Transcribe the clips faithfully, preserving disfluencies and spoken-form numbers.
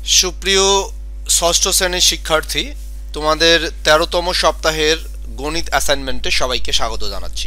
সুপ্রিয় ষষ্ঠ শ্রেণীর শিক্ষার্থী, তোমাদের তেরোতম সপ্তাহের গণিত অ্যাসাইনমেন্টে সবাইকে স্বাগত জানাচ্ছি।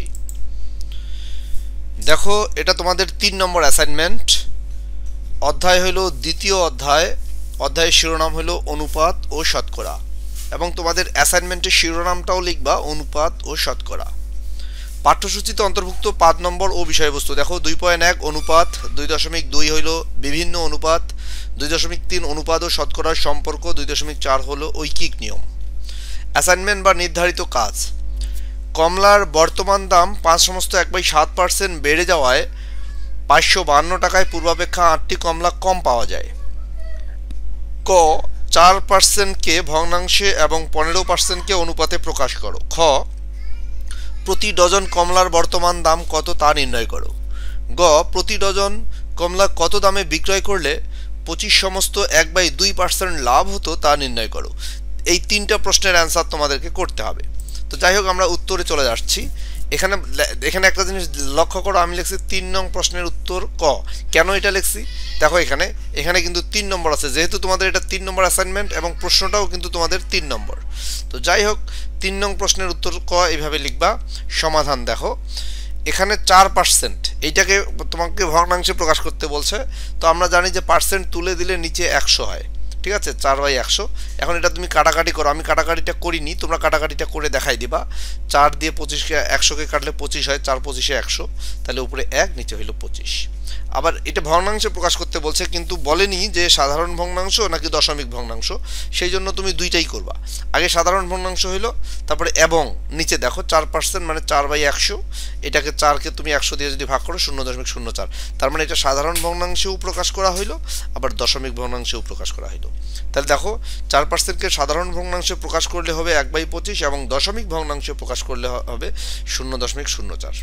দেখো, এটা তোমাদের তিন নম্বর অ্যাসাইনমেন্ট। অধ্যায় হলো দ্বিতীয় অধ্যায়। অধ্যায়ের শিরোনাম হলো অনুপাত ও শতকরা, এবং তোমাদের অ্যাসাইনমেন্টের শিরোনামটাও লিখবা অনুপাত ও শতকরা। পাঠ্যসূচিতে অন্তর্ভুক্ত পাঁচ নম্বর ও বিষয়বস্তু দেখো, দুই পয়েন্ট এক অনুপাত, দুই দশমিক দুই হইল বিভিন্ন অনুপাত, দুই দশমিক তিন অনুপাত ও শতকরার সম্পর্ক, দুই দশমিক চার হলো ঐকিক নিয়ম। অ্যাসাইনমেন্ট বা নির্ধারিত কাজ: কমলার বর্তমান দাম পাঁচ সমস্ত এক বাই সাত পার্সেন্ট বেড়ে যাওয়ায় পাঁচশো বান্ন টাকায় পূর্বাপেক্ষা আটটি কমলা কম পাওয়া যায়। ক, চার পার্সেন্টকে ভগ্নাংশে এবং পনেরো পার্সেন্টকে অনুপাতে প্রকাশ করো। খ, প্রতি ডজন কমলার বর্তমান দাম কত তা নির্ণয় করো। গ, প্রতি ডজন কমলা কত দামে বিক্রয় করলে পঁচিশ সমস্ত এক বাই দুই পার্সেন্ট লাভ হতো তা নির্ণয় করো। এই তিনটা প্রশ্নের অ্যান্সার তোমাদেরকে করতে হবে। তো যাই হোক, আমরা উত্তরে চলে যাচ্ছি। এখানে এখানে একটা জিনিস লক্ষ্য করো, আমি লিখছি তিন নং প্রশ্নের উত্তর ক। কেন এটা লিখছি দেখো, এখানে এখানে কিন্তু তিন নম্বর আছে, যেহেতু তোমাদের এটা তিন নম্বর অ্যাসাইনমেন্ট এবং প্রশ্নটাও কিন্তু তোমাদের তিন নম্বর। তো যাই হোক, তিন নং প্রশ্নের উত্তর ক এইভাবে লিখবা। সমাধান দেখো, এখানে চার পার্সেন্ট এইটাকে তোমাকে ভগ্নাংশে প্রকাশ করতে বলছে। তো আমরা জানি যে পার্সেন্ট তুলে দিলে নিচে একশো হয়, ঠিক আছে, চার বাই একশো। এখন এটা তুমি কাটাকাটি করো, আমি কাটাকাটিটা করিনি, তোমরা কাটাকাটিটা করে দেখাই দিবা। চার দিয়ে পঁচিশকে একশোকে কাটলে পঁচিশ হয়, চার পঁচিশে একশো, তাহলে উপরে এক, নিচে হইল পঁচিশ। আবার এটা ভগ্নাংশে প্রকাশ করতে বলছে, কিন্তু বলেনি যে সাধারণ ভগ্নাংশ নাকি দশমিক ভগ্নাংশ, সেই জন্য তুমি দুইটাই করবা। আগে সাধারণ ভগ্নাংশ হইলো, তারপরে এবং নিচে দেখো চার পার্সেন্ট মানে চার বাই একশো, এটাকে চারকে তুমি একশো দিয়ে যদি ভাগ করো শূন্য দশমিক শূন্য চার, তার মানে এটা সাধারণ ভগ্নাংশেও প্রকাশ করা হইলো, আবার দশমিক ভগ্নাংশেও প্রকাশ করা হইলো। তাহলে দেখো, চার পার্সেন্টকে সাধারণ ভগ্নাংশে প্রকাশ করলে হবে এক বাই পঁচিশ, এবং দশমিক ভগ্নাংশে প্রকাশ করলে হবে শূন্য দশমিক শূন্য চার।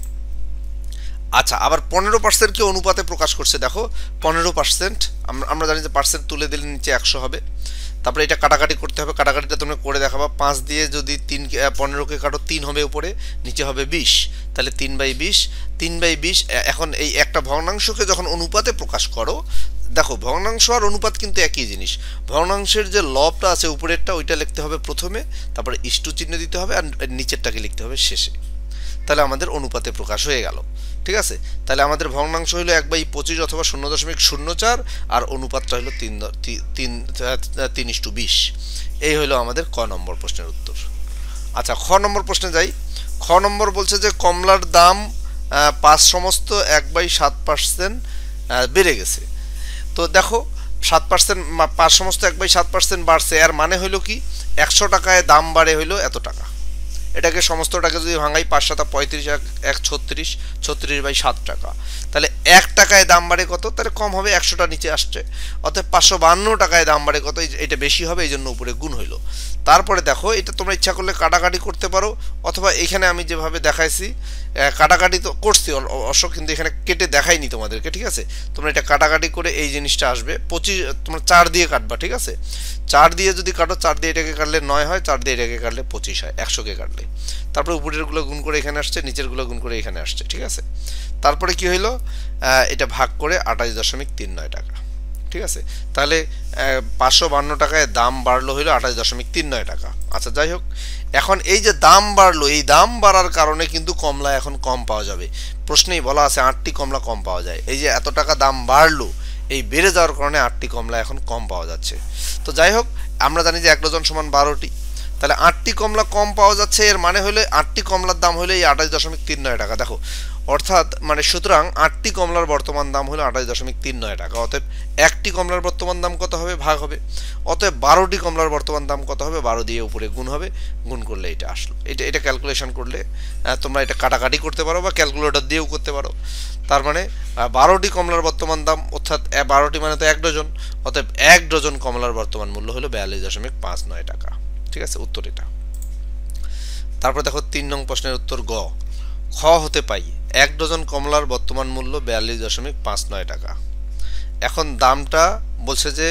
আচ্ছা, আবার পনেরো পার্সেন্টকে অনুপাতে প্রকাশ করছে। দেখো, পনেরো পার্সেন্ট আমরা জানি যে পার্সেন্ট তুলে দিলে নিচে একশো হবে। তারপরে এটা কাটাকাটি করতে হবে, কাটাকাটিটা তোমরা করে দেখাবা। পাঁচ দিয়ে যদি তিন পনেরোকে কাটো, তিন হবে উপরে, নিচে হবে বিশ, তাহলে তিন বাই বিশ। তিন বাই বিশ। এখন এই একটা ভগ্নাংশকে যখন অনুপাতে প্রকাশ করো, দেখো ভগ্নাংশ আর অনুপাত কিন্তু একই জিনিস। ভগ্নাংশের যে লবটা আছে উপরেরটা, ওইটা লিখতে হবে প্রথমে, তারপরে ইস্টু চিহ্ন দিতে হবে, আর নিচেরটাকে লিখতে হবে শেষে। তাহলে আমাদের অনুপাতে প্রকাশ হয়ে গেল, ঠিক আছে। তাহলে আমাদের ভগ্নাংশ হলো এক বাই পঁচিশ অথবা শূন্য দশমিক শূন্য চার, আর অনুপাতটা হলো তিন তিন তিন ইস্টু বিশ। এই হলো আমাদের ক নম্বর প্রশ্নের উত্তর। আচ্ছা, খ নম্বর প্রশ্নে যাই। খ নম্বর বলছে যে কমলার দাম পাঁচ সমস্ত এক বাই সাত পার্সেন্ট বেড়ে গেছে। তো দেখো, সাত পার্সেন্ট পাঁচ সমস্ত এক বাই সাত পার্সেন্ট বাড়ছে, এর মানে হইলো কি, একশো টাকায় দাম বাড়ে হইলো এত টাকা। এটাকে সমস্তটাকে যদি ভাঙাই, পাঁচ সাতা পঁয়ত্রিশ, এক এক ছত্রিশ, ছত্রিশ বাই সাত টাকা। তাহলে এক টাকায় দাম বাড়ে কত, তাহলে কম হবে, একশোটা নিচে আসছে। অর্থাৎ পাঁচশো বান্ন টাকায় দাম বাড়ে কত, এটা বেশি হবে, এই জন্য উপরে গুণ হইলো। তারপরে দেখো, এটা তোমরা ইচ্ছা করলে কাটাকাটি করতে পারো, অথবা এখানে আমি যেভাবে দেখাইছি কাটাকাটি তো করছি অবশ্য, কিন্তু এখানে কেটে দেখাইনি তোমাদেরকে, ঠিক আছে। তোমরা এটা কাটাকাটি করে এই জিনিসটা আসবে পঁচিশ, তোমরা চার দিয়ে কাটবা, ঠিক আছে। চার দিয়ে যদি কাটো, চার দিয়ে এটাকে কাটলে নয় হয়, চার দিয়ে এটাকে কাটলে পঁচিশ হয়, একশোকে কাটলে। তারপরে উপরেরগুলো গুণ করে এখানে আসছে, নিচেরগুলো গুণ করে এখানে আসছে, ঠিক আছে। তারপরে কি হইলো, এটা ভাগ করে আঠাশ দশমিক তিন নয় টাকা, ঠিক আছে। তাহলে পাঁচশো বান্ন টাকায় দাম বাড়লো হইলো আঠাশ দশমিক তিন নয় টাকা। আচ্ছা, যাই হোক, এখন এই যে দাম বাড়লো, এই দাম বাড়ার কারণে কিন্তু কমলা এখন কম পাওয়া যাবে। প্রশ্নেই বলা আছে আটটি কমলা কম পাওয়া যায়। এই যে এত টাকা দাম বাড়লো, এই বেড়ে যাওয়ার কারণে আটটি কমলা এখন কম পাওয়া যাচ্ছে। তো যাই হোক, আমরা জানি যে এক ডজন সমান বারোটি, তাহলে আটটি কমলা কম পাওয়া যাচ্ছে, এর মানে হলে আটটি কমলার দাম হলো এই আঠাশ দশমিক তিন নয় টাকা। দেখো, অর্থাৎ মানে সুতরাং আটটি কমলার বর্তমান দাম হলো আঠাশ দশমিক তিন নয় টাকা। অতএব একটি কমলার বর্তমান দাম কত হবে, ভাগ হবে। অতএব বারোটি কমলার বর্তমান দাম কত হবে, বারো দিয়ে উপরে গুণ হবে, গুণ করলে এটা আসলো। এটা এটা ক্যালকুলেশন করলে তোমরা এটা কাটাকাটি করতে পারো বা ক্যালকুলেটর দিয়েও করতে পারো। তার মানে বারোটি কমলার বর্তমান দাম, অর্থাৎ বারোটি মানে তো এক ডজন, অতএব এক ডজন কমলার বর্তমান মূল্য হলো বিয়াল্লিশ দশমিক পাঁচ নয় টাকা, ঠিক আছে, উত্তর এটা। তারপর দেখো, তিন নং প্রশ্নের উত্তর গ। খ হতে পাই এক ডজন কমলার বর্তমান মূল্য বিয়াল্লিশ দশমিক পাঁচ নয় টাকা। এখন দামটা বলছে যে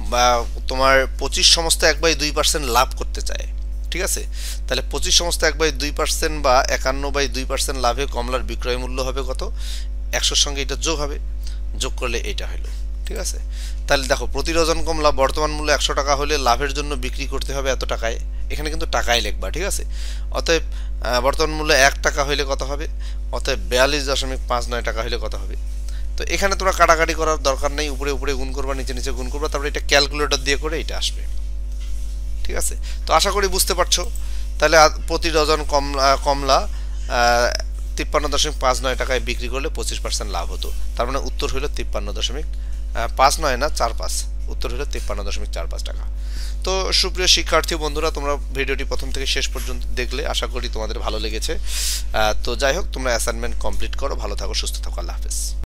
তোমার পঁচিশ সমস্ত এক বাই দুই পার্সেন্ট লাভ করতে চায়, ঠিক আছে। তাহলে পঁচিশ সমস্ত এক বাই দুই পার্সেন্ট বা একান্ন বাই দুই পার্সেন্ট লাভে কমলার বিক্রয় মূল্য হবে কত, একশোর সঙ্গে এটা যোগ হবে, যোগ করলে এটা হলো, ঠিক আছে। তাহলে দেখো প্রতি ডজন কমলা বর্তমান মূল্য একশো টাকা হলে লাভের জন্য বিক্রি করতে হবে এত টাকায়, এখানে কিন্তু টাকায় লিখবা, ঠিক আছে। অতএব বর্তমান মূল্য এক টাকা হইলে কত হবে, অতএব বিয়াল্লিশ দশমিক পাঁচ নয় টাকা হইলে কত হবে। তো এখানে তোমরা কাটাকাটি করার দরকার নেই, উপরে উপরে গুণ করবা, নিচে নিচে গুণ করবা, তারপরে এটা ক্যালকুলেটর দিয়ে করে এটা আসবে, ঠিক আছে। তো আশা করি বুঝতে পারছো। তাহলে প্রতি ডজন কমলা কমলা তিপ্পান্ন দশমিক পাঁচ নয় টাকায় বিক্রি করলে পঁচিশ পার্সেন্ট লাভ হতো। তার মানে উত্তর হইল তিপ্পান্ন দশমিক পাঁচ নয় না চার পাঁচ, উত্তর হইল তিপ্পান্ন দশমিক চার পাঁচ টাকা। তো সুপ্রিয় শিক্ষার্থী বন্ধুরা, তোমরা ভিডিওটি প্রথম থেকে শেষ পর্যন্ত দেখলে, আশা করি তোমাদের ভালো লেগেছে। তো যাই হোক, তোমরা অ্যাসাইনমেন্ট কমপ্লিট করো, ভালো থাকো, সুস্থ থাকো, আল্লাহ হাফেজ।